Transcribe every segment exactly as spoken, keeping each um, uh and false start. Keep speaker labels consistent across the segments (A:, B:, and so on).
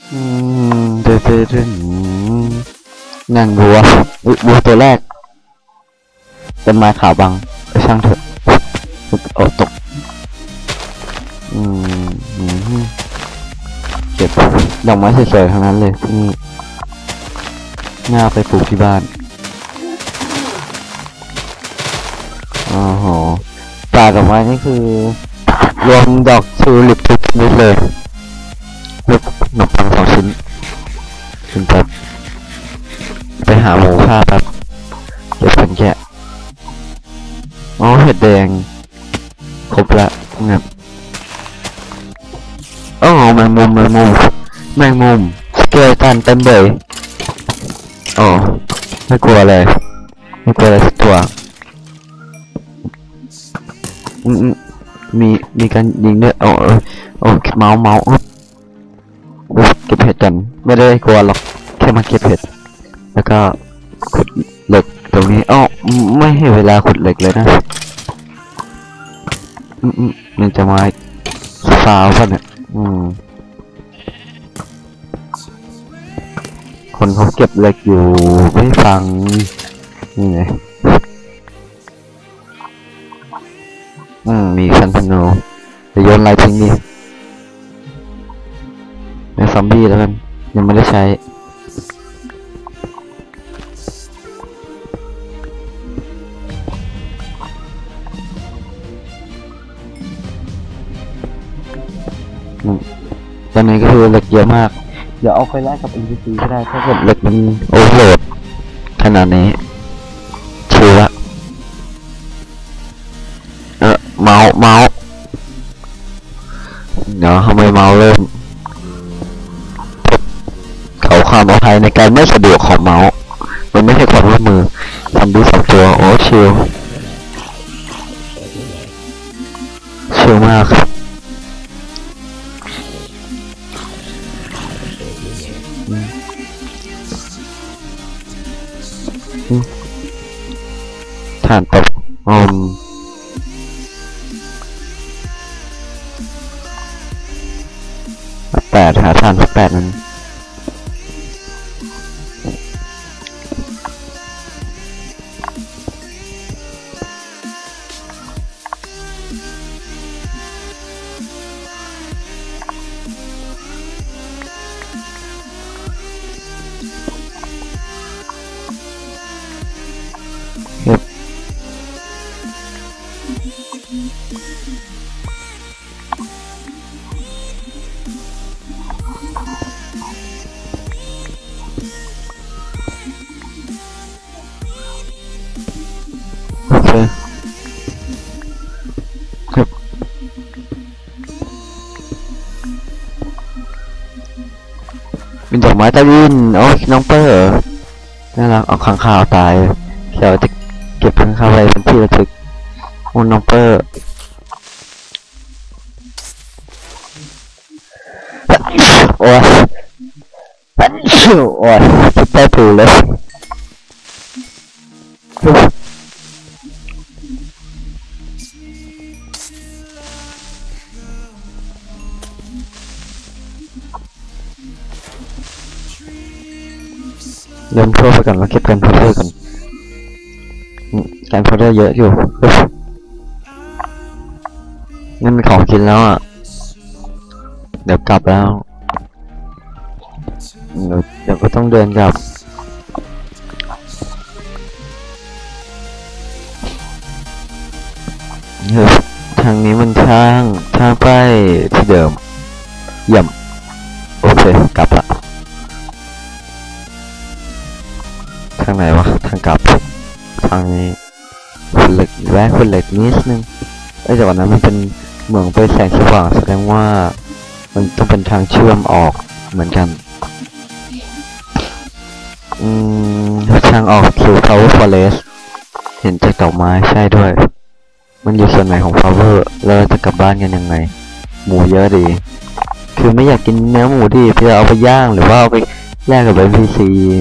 A: อืมเดินเดินเดินนั่งบัวอุ๊ยบัวตัวแรกต้นไม้ขาวบังไปช่างเถอะโอ้ตกอืมอืมเก็บดอกไม้สวยๆทั้งนั้นเลยนี่น่าไปปลูกที่บ้านอ๋อโหป่าดอกไม้นี่คือรวมดอกทิวลิปทุกชนิดเลยลูกขนมปังสองชิ้นคุณแป๊บไปหาหมูฆ่าแป๊บเดี๋ยวเป็นแกะอ๋อเห็ดแดงครบละงับอ๋อแมงมุมแมงมุมแมงมุมสเกลตันเต็มเลยอ๋อไม่กลัวเลยไม่กลัวอะไรสักตัวอืมมีมีการยิงด้วยโอ้โอ้เมาส์เมาส์เก็บเห็ดกันไม่ได้กลัวหรอกแค่มาเก็บเห็ดแล้วก็ขุดเหล็กตรงนี้อ๋อไม่ให้เวลาขุดเหล็กเลยนะอืมมันจะมาฟาวป่ะเนี่ยอืมคนเขาเก็บเหล็กอยู่ไม่ฟังนี่ไงอืมมีคันธนูจะโยนอะไรทิ้งดิในซอมบี้แล้วกันยังไม่ได้ใช้ตอนนี้ก็คือเหล็กเยอะมากเดี๋ยวเอาไปแลกกับ เอ็น พี ซี ก็ได้ถ้าเกิดเหล็กมันโอเวอร์โหลดขนาดนี้ชิวละเออเมาส์เมาส์เดี๋ยวทำไมเมาส์เริ่มเขาความปลอดภัยในการไม่สะดวกของเมาส์มันไม่ใช่ความร่วมมือทำดูสองตัวโอ้ชิวชิวมากครับฐานตกอืมแปดหาฐานแปดนั้นโอเคครับเป็นดอกไม้ใต้ดินโอ้ยน้องเปอร์น่ารักเอาขังข่าวตายเดี๋ยวจะเก็บขังข่าวไว้เป็นที่ระลึกโอ้น้องเปอร์โอ้ยโอ้ยจะได้ถูเลยเริ่มทั่วไปก่อนแล้วเก็บกันโพเดอร์กันการโพเดอร์เยอะอยู่งั้นมีของกินแล้วอ่ะเดี๋ยวกลับแล้วเดี๋ยวเดี๋ยวก็ต้องเดินกลับเฮ้ยทางนี้มันทางทางไปที่เดิมเยี่ยมโอเคกลับละทางไหนวะทางกลับทางนี้คนเหล็กแวะคนเหล็กนิดนึงไอ้จากวันนั้นมันเป็นเหมืองไปแสงสว่างแสดงว่ามันต้องเป็นทางเชื่อมออกเหมือนกันอืมทางออกคือ Flower Forest เห็นจากดอกไม้ใช่ด้วยมันอยู่ส่วนไหนของ Flower แล้วจะกลับบ้านกันยังไงหมูเยอะดีคือไม่อยากกินเนื้อหมูดิเพื่อเอาไปย่างหรือว่าเอาไปแลกกับ เอ็น พี ซี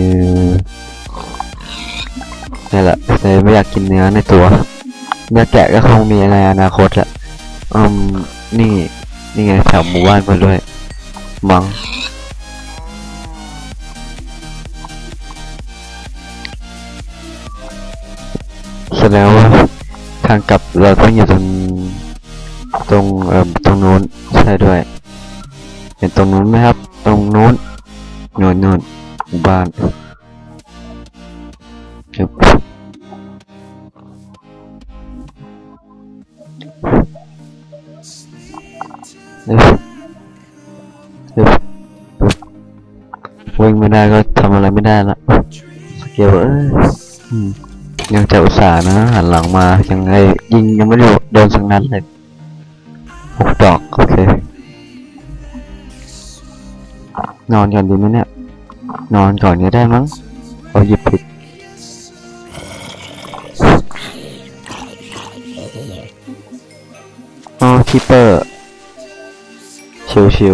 A: นี่แหละแต่ไม่อยากกินเนื้อในตัวเนื้อแกะก็คงมีในอนาคตแหละอืมนี่นี่ไงแถวหมู่บ้านมาด้วยมังดงว่าทางกลับเราต้องอยู่ตรงตรงเอ่อตรงนู้นใช่ด้วยเห็นตรงนู้นไหมครับตรงนู้นโน่นโน่นหมู่บ้านจึ๊บเอ๊ะเอ๊ะวิ่งไม่ได้ก็ทำอะไรไม่ได้ละสเกลเอ้ยอืมยังจะอุตส่าห์นะหันหลังมายังไงยิงยังไม่โดนสักนัดเลยหกดอกโอเคนอนก่อนดีไหมเนี่ยนอนก่อนก็ได้มั้งเอาหยิบผิดอ๋อคีเปอร์ชิวชิว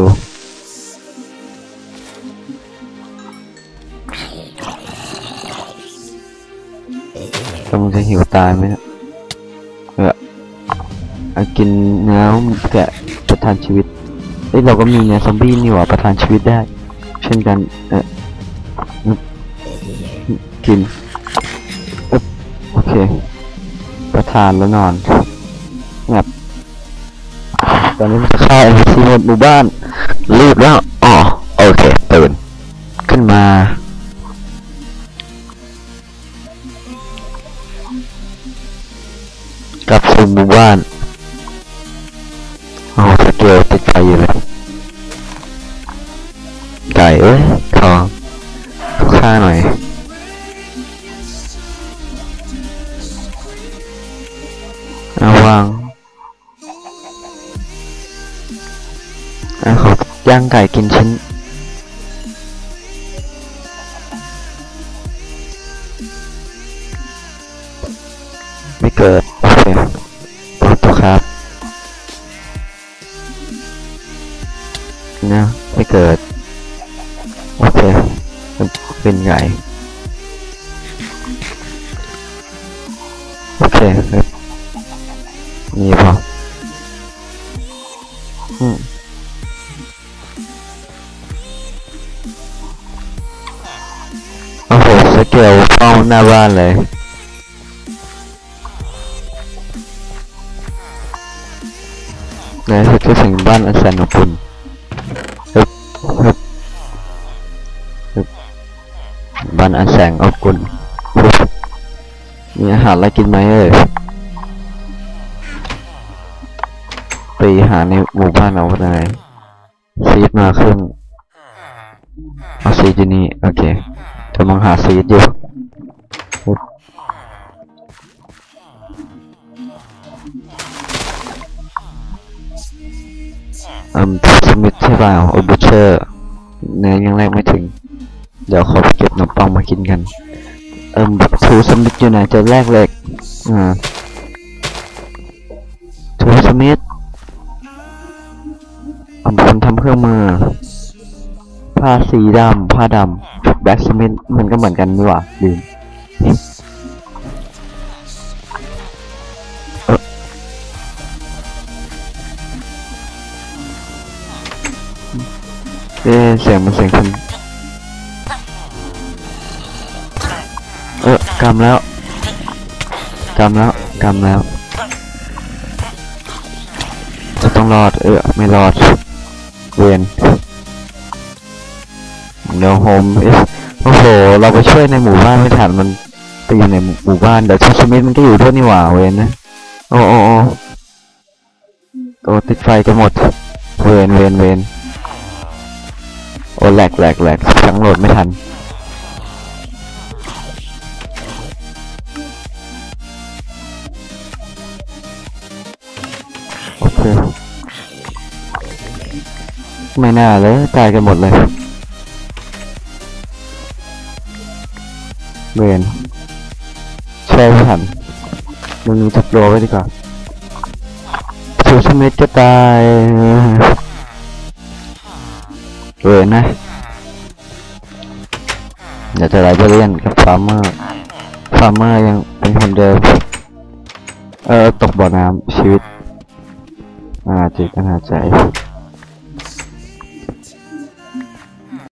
A: กำลังจะหิวตายไหมเนี่ยเออเอากินเนื้อแกะประทังชีวิตเอ้ยเราก็มีเนื้อซอมบี้นี่หว่าประทังชีวิตได้เช่นกันเออกินโอเคประทานแล้วนอนงับตอนนี้มันจะฆ่าเอ็นพีซีหมดหมู่บ้านรีบแล้วอ๋อโอเคตื่นขึ้นมากลับสู่หมู่บ้านอ๋อสเกลติดไฟอยู่เลยไก่เอ้ยทองฆ่าหน่อยเอาวางเอาขอย่างไก่กินชิ้นไม่เกิดโอเคตัวครับนะไม่เกิดโอเคเป็นไงโอเคครับนี่พออืมโอ้โหสเกลเฝ้าหน้าบ้านเลยในที่สุดก็ถึงบ้านอันแสนอบอุ่นฮึบฮึบฮึบบ้านอันแสนอบอุ่นฮึบมีอาหารอะไรกินไหมเอ่ยไปหาในหมู่บ้านเอาอะไรซีดมาครึ่งเอาซีดอยู่นี่โอเคจะมองหาซีดอยู่อืมสมิธใช่เปล่าโอบูเชอร์เนื้อยังแรกไม่ถึงเดี๋ยวขอไปเก็บขนมปังมากินกันเอิมทูสมิธอยู่ไหนจะแรกเหล็กอ่าทูสมิธผมคนทำเครื่องมือผ้าสีดำผ้าดำแบ็กสมิธมันก็เหมือนกันนี่หว่าลืมเอ๊ะเสียงมันเสียงคนเออกำแล้วกำแล้วกำแล้วจะต้องรอดเออไม่รอดเวียนเดี๋ยวโฮมโอ้โหเราไปช่วยในหมู่บ้านไม่ทันมันไปอยู่ในหมู่บ้านเดี๋ยวทูสมิธมันก็อยู่ด้วยนี่หว่าเวียนนะโอ้โอ้โอ้โอ้ติดไฟกันหมดเวียนเวียนเวียนโอ้แหลกแหลกแหลกทั้งโหลดไม่ทันโอเคไม่น่าเลยตายกันหมดเลยเวนแช่ไม่ทันมึงจับโลไว้ดีกว่าทูสมิธจะตายเวนนะเดี๋ยวจะไล่ไปเรียนกับฟาร์มเมอร์ฟาร์มเมอร์ยังเป็นคนเดิมเออตกบ่อน้ำชีวิตอ่าจิตอาหารใจ